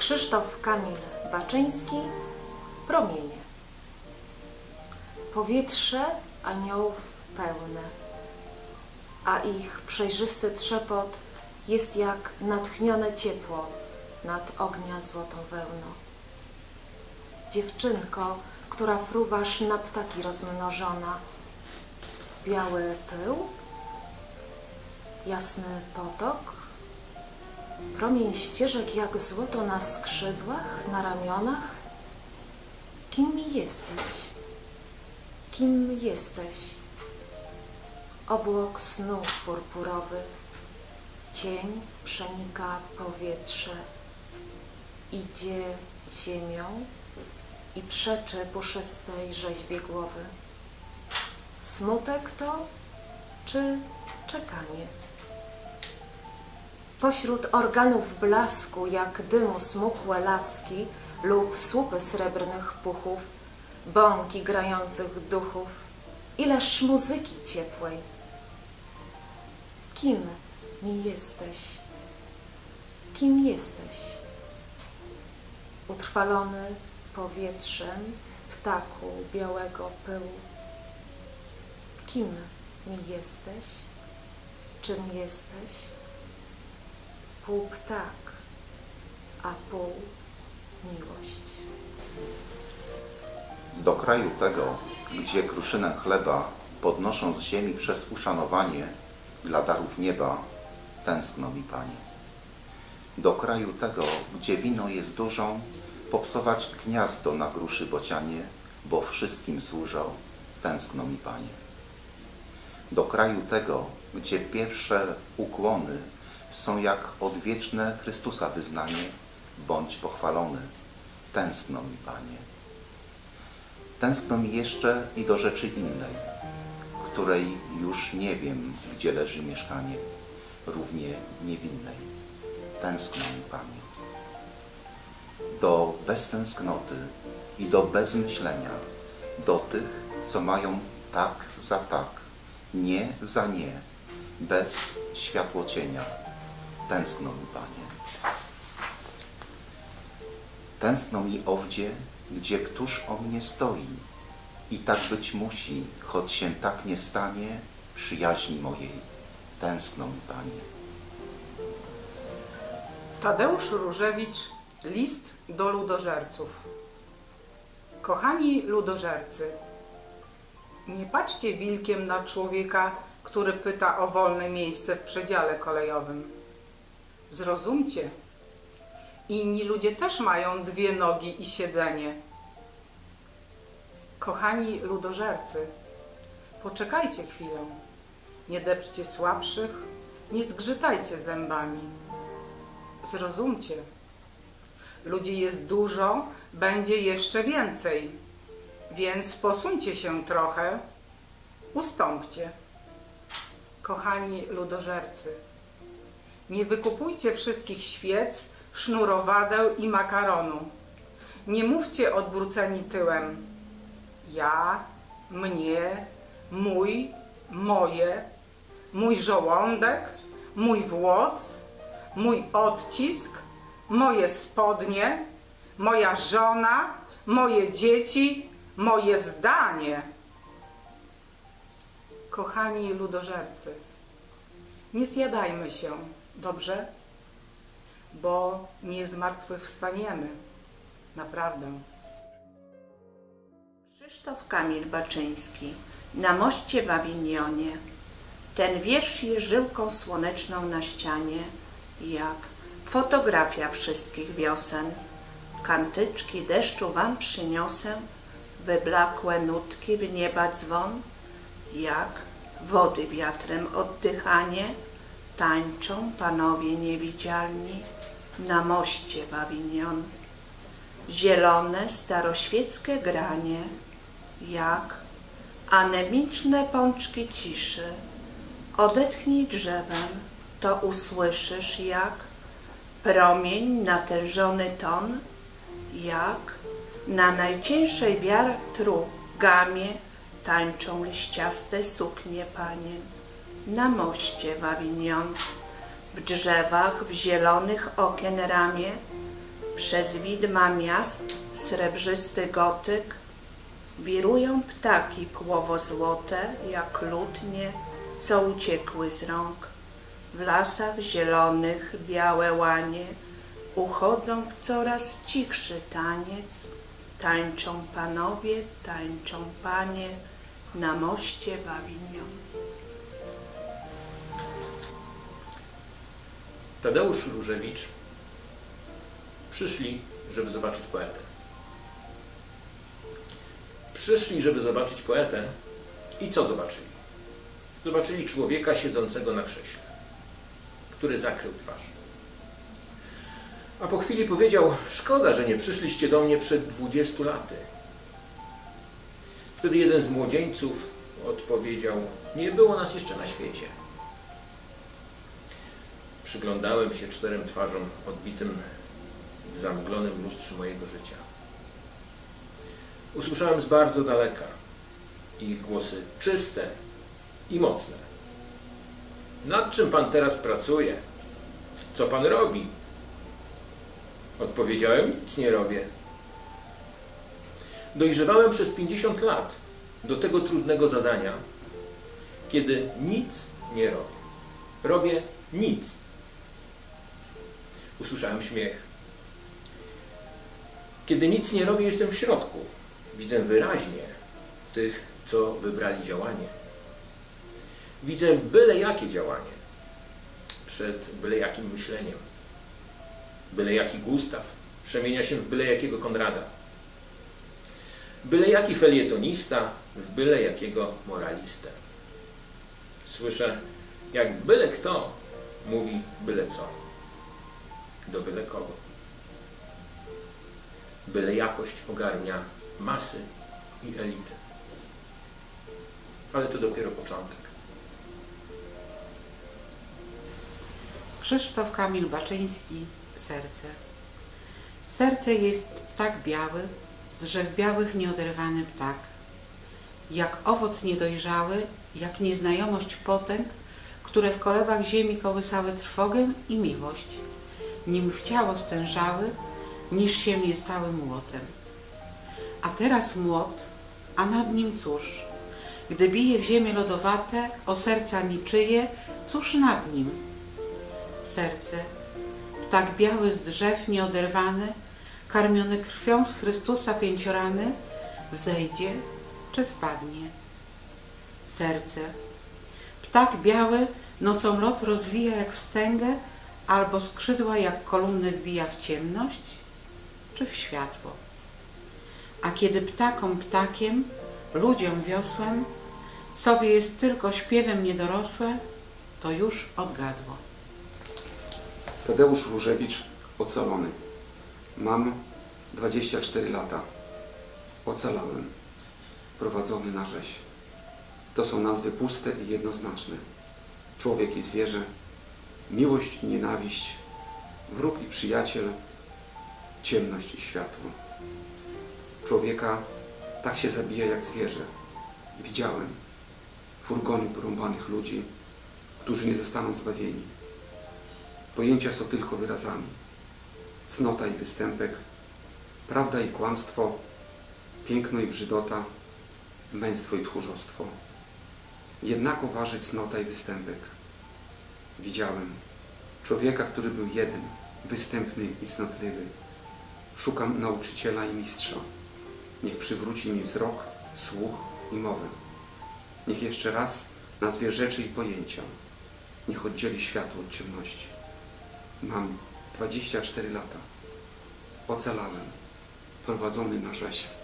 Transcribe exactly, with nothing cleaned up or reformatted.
Krzysztof Kamil Baczyński, Promienie. Powietrze aniołów pełne, a ich przejrzysty trzepot jest jak natchnione ciepło nad ognia złotą wełną. Dziewczynko, która fruwasz na ptaki rozmnożona, biały pył, jasny potok, promień ścieżek jak złoto na skrzydłach, na ramionach. Kim mi jesteś? Kim jesteś? Obłok snu purpurowy, cień przenika powietrze, idzie ziemią i przeczy puszystej rzeźbie głowy. Smutek to, czy czekanie? Pośród organów blasku, jak dymu smukłe laski lub słupy srebrnych puchów, bąki grających duchów, ileż muzyki ciepłej. Kim mi jesteś? Kim jesteś? Utrwalony powietrzem ptaku białego pyłu. Kim mi jesteś? Czym jesteś? Pół ptak, a pół miłość. Do kraju tego, gdzie kruszynę chleba podnoszą z ziemi przez uszanowanie dla darów nieba, tęskno mi, Panie. Do kraju tego, gdzie wino jest dużą, popsować gniazdo na gruszy bocianie, bo wszystkim służą, tęskno mi, Panie. Do kraju tego, gdzie pierwsze ukłony są jak odwieczne Chrystusa wyznanie, bądź pochwalony, tęskno mi, Panie. Tęskno mi jeszcze i do rzeczy innej, której już nie wiem, gdzie leży mieszkanie, równie niewinnej. Tęskno mi, Panie. Do beztęsknoty i do bezmyślenia, do tych, co mają tak za tak, nie za nie, bez światłocienia. Tęskno mi, Panie. Tęskno mi owdzie, gdzie któż o mnie stoi. I tak być musi, choć się tak nie stanie, przyjaźni mojej. Tęskno mi, Panie. Tadeusz Różewicz, list do ludożerców. Kochani ludożercy, nie patrzcie wilkiem na człowieka, który pyta o wolne miejsce w przedziale kolejowym. Zrozumcie, inni ludzie też mają dwie nogi i siedzenie. Kochani ludożercy, poczekajcie chwilę, nie depczcie słabszych, nie zgrzytajcie zębami. Zrozumcie, ludzi jest dużo, będzie jeszcze więcej, więc posuńcie się trochę, ustąpcie. Kochani ludożercy, nie wykupujcie wszystkich świec, sznurowadeł i makaronu. Nie mówcie odwróceni tyłem. Ja, mnie, mój, moje, mój żołądek, mój włos, mój odcisk, moje spodnie, moja żona, moje dzieci, moje zdanie. Kochani ludożercy, nie zjadajmy się, dobrze? Bo nie zmartwychwstaniemy, naprawdę. Krzysztof Kamil Baczyński, Na moście w Awinionie. Ten wiersz jest żyłką słoneczną na ścianie, jak fotografia wszystkich wiosen. Kantyczki deszczu wam przyniosę, wyblakłe nutki w nieba dzwon, jak wody wiatrem oddychanie, tańczą panowie niewidzialni na moście w Awinion. Zielone staroświeckie granie, jak anemiczne pączki ciszy. Odetchnij drzewem, to usłyszysz, jak promień natężony ton, jak na najcieńszej wiatru gamie tańczą liściaste suknie panien. Na moście w Awinion, w drzewach, w zielonych okien ramie, Przez widma miast srebrzysty gotyk wirują ptaki płowo-złote, jak lutnie, co uciekły z rąk. W lasach zielonych białe łanie uchodzą w coraz cichszy taniec. Tańczą panowie, tańczą panie na moście w Avignon. Tadeusz Różewicz przyszli, żeby zobaczyć poetę. Przyszli, żeby zobaczyć poetę i co zobaczyli? Zobaczyli człowieka siedzącego na krześle, który zakrył twarz. A po chwili powiedział: szkoda, że nie przyszliście do mnie przed dwudziestu laty. Wtedy jeden z młodzieńców odpowiedział: nie było nas jeszcze na świecie. Przyglądałem się czterem twarzom odbitym w zamglonym lustrze mojego życia. Usłyszałem z bardzo daleka ich głosy czyste i mocne. Nad czym pan teraz pracuje? Co pan robi? Odpowiedziałem: nic nie robię. Dojrzewałem przez pięćdziesiąt lat do tego trudnego zadania, kiedy nic nie robię. Robię nic. Usłyszałem śmiech. Kiedy nic nie robię, jestem w środku. Widzę wyraźnie tych, co wybrali działanie. Widzę byle jakie działanie przed byle jakim myśleniem. Byle jaki Gustaw przemienia się w byle jakiego Konrada. Byle jaki felietonista w byle jakiego moralistę. Słyszę, jak byle kto mówi byle co. Do byle kogo. Byle jakość ogarnia masy i elity. Ale to dopiero początek. Krzysztof Kamil Baczyński, Serce. Serce jest ptak biały, z drzew białych nieoderwany ptak. Jak owoc niedojrzały, jak nieznajomość potęg, które w kolebach ziemi kołysały trwogę i miłość, nim w ciało stężały, niż się nie stały młotem. A teraz młot, a nad nim cóż? Gdy bije w ziemię lodowate, o serca niczyje, cóż nad nim? Serce, ptak biały z drzew nieoderwany, karmiony krwią z Chrystusa pięciorany, wzejdzie czy spadnie? Serce, ptak biały nocą lot rozwija jak wstęgę, albo skrzydła jak kolumny wbija w ciemność, czy w światło? A kiedy ptakom ptakiem, ludziom wiosłem, sobie jest tylko śpiewem niedorosłe, to już odgadło. Tadeusz Różewicz, Ocalony. Mam dwadzieścia cztery lata. Ocalałem. Prowadzony na rzeź. To są nazwy puste i jednoznaczne. Człowiek i zwierzę, miłość i nienawiść, wróg i przyjaciel, ciemność i światło. Człowieka tak się zabija jak zwierzę. Widziałem furgony porąbanych ludzi, którzy nie zostaną zbawieni. Pojęcia są tylko wyrazami. Cnota i występek, prawda i kłamstwo, piękno i brzydota, męstwo i tchórzostwo. Jednako waży cnota i występek. Widziałem człowieka, który był jeden, występny i cnotliwy. Szukam nauczyciela i mistrza. Niech przywróci mi wzrok, słuch i mowę. Niech jeszcze raz nazwie rzeczy i pojęcia. Niech oddzieli światło od ciemności. Mam dwadzieścia cztery lata. Ocalałem, prowadzony na rzeź.